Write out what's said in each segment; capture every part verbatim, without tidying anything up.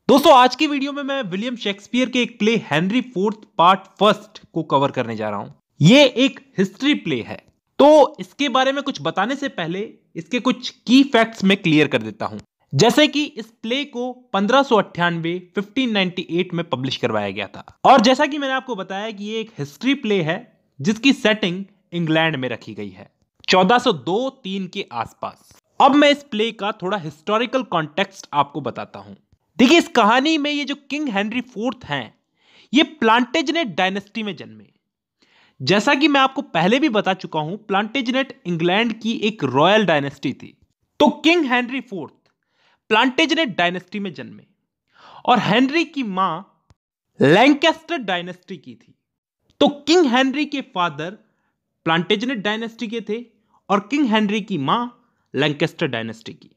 दोस्तों आज की वीडियो में मैं विलियम शेक्सपियर के एक play Henry fourth part first को कवर करने जा रहा हूं। ये एक हिस्ट्री प्ले है, तो इसके बारे में कुछ बताने से पहले इसके कुछ की फैक्ट्स में क्लियर कर देता हूं। जैसे कि इस प्ले को पंद्रह सौ अट्ठानवे पंद्रह सौ अट्ठानवे में पब्लिश करवाया गया था, और जैसा कि मैंने आपको बताया कि ये एक हिस्ट्री प्ले है जिसकी सेटिंग इंग्लैंड में रखी गई है चौदह सौ दो तीन के आसपास। अब मैं इस प्ले का थोड़ा हिस्टोरिकल कॉन्टेक्स्ट आपको बताता हूं। देखिए, इस कहानी में ये जो किंग हेनरी फोर्थ हैं, ये प्लांटेजनेट डायनेस्टी में जन्मे। जैसा कि मैं आपको पहले भी बता चुका हूं, प्लांटेजनेट इंग्लैंड की एक रॉयल डायनेस्टी थी। तो king Henry fourth Plantagenet dynasty में जन्मे, और हेनरी की मां लैंकेस्टर डायनेस्टी की थी। तो किंग हेनरी के फादर प्लांटेजनेट डायनेस्टी के थे और किंग हेनरी की मां लैंकेस्टर डायनेस्टी की।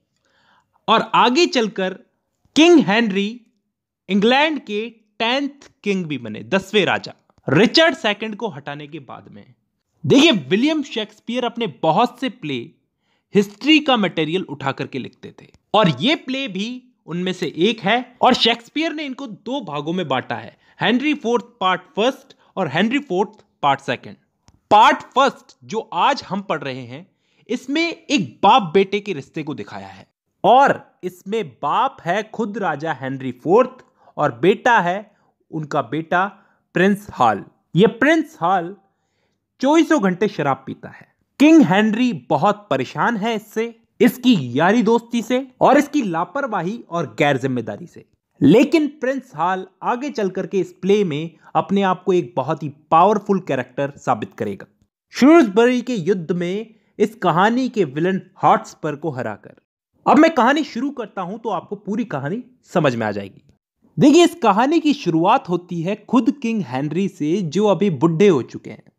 और आगे चलकर किंग हेनरी इंग्लैंड के टेंथ किंग भी बने, दसवें राजा, रिचर्ड सेकंड को हटाने के बाद में। देखिए, विलियम शेक्सपियर अपने बहुत से प्ले हिस्ट्री का मटेरियल उठा करके लिखते थे, और ये प्ले भी उनमें से एक है। और शेक्सपियर ने इनको दो भागों में बांटा है, हेनरी फोर्थ पार्ट फर्स्ट और Henry fourth part second. Part first जो आज हम पढ़ रहे हैं, इसमें एक बाप बेटे के रिश्ते को दिखाया है, और इसमें बाप है खुद राजा हेनरी फोर्थ और बेटा है उनका बेटा प्रिंस हाल। ये प्रिंस हाल चौबीसों घंटे शराब पीता है। किंग हेनरी बहुत परेशान है इससे, इसकी यारी दोस्ती से, और इसकी लापरवाही और गैर जिम्मेदारी से। लेकिन प्रिंस हाल आगे चल करके इस प्ले में अपने आप को एक बहुत ही पावरफुल कैरेक्टर साबित करेगा, श्रूसबरी के युद्ध में इस कहानी के विलन हॉटस्पर को हराकर। अब मैं कहानी शुरू करता हूं तो आपको पूरी कहानी समझ में आ जाएगी। देखिए, इस कहानी की शुरुआत होती है खुद किंग हेनरी से, जो अभी बुढ़े हो चुके हैं,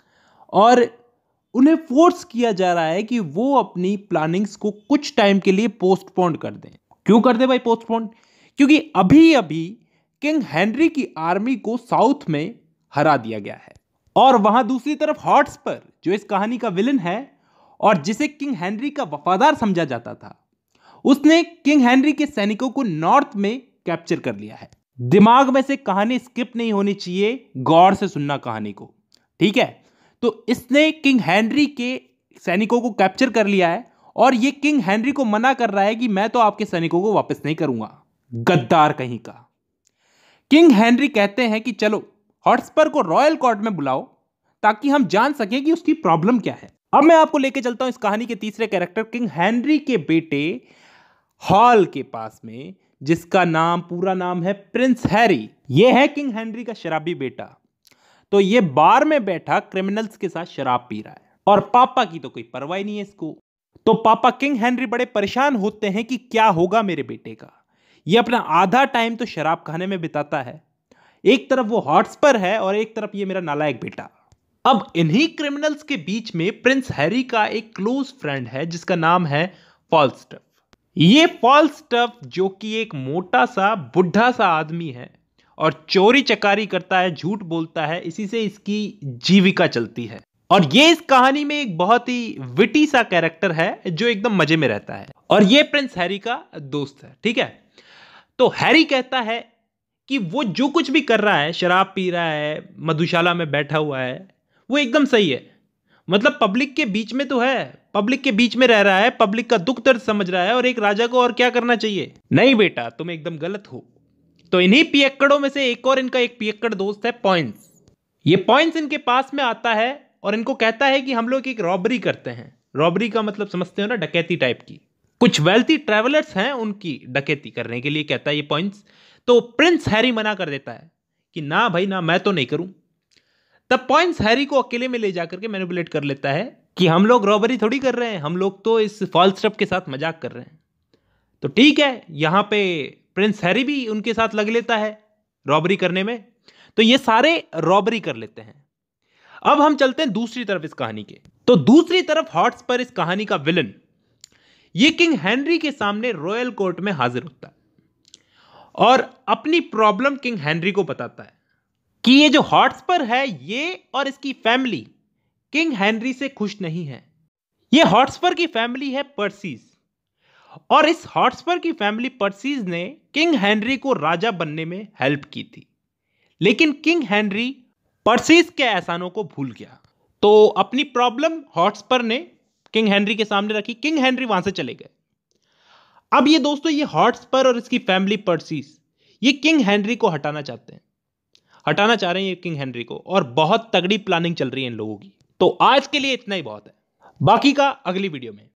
और उन्हें फोर्स किया जा रहा है कि वो अपनी प्लानिंग्स को कुछ टाइम के लिए पोस्टपोन कर दें। क्यों कर दे भाई पोस्टपोन? क्योंकि अभी अभी किंग हेनरी की आर्मी को साउथ में हरा दिया गया है, और वहां दूसरी तरफ हॉटस्पर, जो इस कहानी का विलन है और जिसे किंग हेनरी का वफादार समझा जाता था, उसने किंग हेनरी के सैनिकों को नॉर्थ में कैप्चर कर लिया है। दिमाग में से कहानी स्किप नहीं होनी चाहिए, गौर से सुनना कहानी को, ठीक है? तो इसने किंग हेनरी के सैनिकों को कैप्चर कर लिया है, और ये किंग हेनरी को मना कर रहा है कि मैं तो आपके सैनिकों को वापस नहीं करूंगा, गद्दार कहीं का। किंग हेनरी कहते हैं कि चलो हॉटस्पर को रॉयल कोर्ट में बुलाओ ताकि हम जान सकें कि उसकी प्रॉब्लम क्या है। अब मैं आपको लेके चलता हूं इस कहानी के तीसरे कैरेक्टर, किंग हेनरी के बेटे हॉल के पास में, जिसका नाम पूरा नाम है प्रिंस हैरी। यह है किंग हेनरी का शराबी बेटा। तो ये बार में बैठा क्रिमिनल्स के साथ शराब पी रहा है, और पापा की तो कोई परवाह नहीं है इसको। तो पापा किंग हेनरी बड़े परेशान होते हैं कि क्या होगा मेरे बेटे का। ये अपना आधा टाइम तो शराब खाने में बिताता है, एक तरफ वो हॉटस्पर है और एक तरफ ये मेरा नालायक बेटा। अब इन्हीं क्रिमिनल्स के बीच में प्रिंस हैरी का एक क्लोज फ्रेंड है जिसका नाम है फॉल्स्टफ। ये फॉल्स्टफ, जो कि एक मोटा सा बुढ़ा सा आदमी है और चोरी चकारी करता है, झूठ बोलता है, इसी से इसकी जीविका चलती है। और ये इस कहानी में एक बहुत ही विटी सा कैरेक्टर है जो एकदम मजे में रहता है, और ये प्रिंस हैरी का दोस्त है, ठीक है? तो हैरी कहता है कि वो जो कुछ भी कर रहा है, शराब पी रहा है, मधुशाला में बैठा हुआ है, वो एकदम सही है। मतलब पब्लिक के बीच में तो है, पब्लिक के बीच में रह रहा है, पब्लिक का दुख दर्द समझ रहा है, और एक राजा को और क्या करना चाहिए? नहीं बेटा, तुम एकदम गलत हो। तो इन्हीं पियक्कड़ों में से एक और इनका एक पियक्कड़ दोस्त है पॉइंट्स। ये पॉइंट्स इनके पास में आता है और इनको कहता है कि हम लोग एक रॉबरी करते हैं। रॉबरी का मतलब समझते हो ना, डकैती टाइप की। कुछ वेल्थी ट्रैवलर्स हैं, उनकी डकैती करने के लिए कहता है ये पॉइंट्स। तो प्रिंस हैरी मना कर देता है कि ना भाई ना, मैं तो नहीं करूं। तब पॉइंट्स हैरी को अकेले में ले जाकर के मैनिपुलेट कर लेता है कि हम लोग रॉबरी थोड़ी कर रहे हैं, हम लोग तो इस फॉल्स्टफ के साथ मजाक कर रहे हैं। तो ठीक है, यहां पे प्रिंस हैरी भी उनके साथ लग लेता है रॉबरी करने में। तो ये सारे रॉबरी कर लेते हैं। अब हम चलते हैं दूसरी तरफ इस कहानी के। तो दूसरी तरफ हॉटस्पर, इस कहानी का विलन, ये किंग हेनरी के सामने रॉयल कोर्ट में हाजिर होता है और अपनी प्रॉब्लम किंग हेनरी को बताता है कि ये जो हॉटस्पर है, ये और इसकी फैमिली किंग हेनरी से खुश नहीं है। ये हॉटस्पर की फैमिली है पर्सीज, और इस हॉटस्पर की फैमिली पर्सीज ने किंग हेनरी को राजा बनने में हेल्प की थी, लेकिन किंग हेनरी पर्सीज के एहसानों को भूल गया। तो अपनी प्रॉब्लम हॉटस्पर ने किंग हेनरी के सामने रखी, किंग हेनरी वहां से चले गए। अब ये दोस्तों, ये हॉटस्पर और इसकी फैमिली पर्सीज ये किंग हेनरी को हटाना चाहते हैं, हटाना चाह रहे हैं ये किंग हेनरी को, और बहुत तगड़ी प्लानिंग चल रही है इन लोगों की। तो आज के लिए इतना ही बहुत है, बाकी का अगली वीडियो में।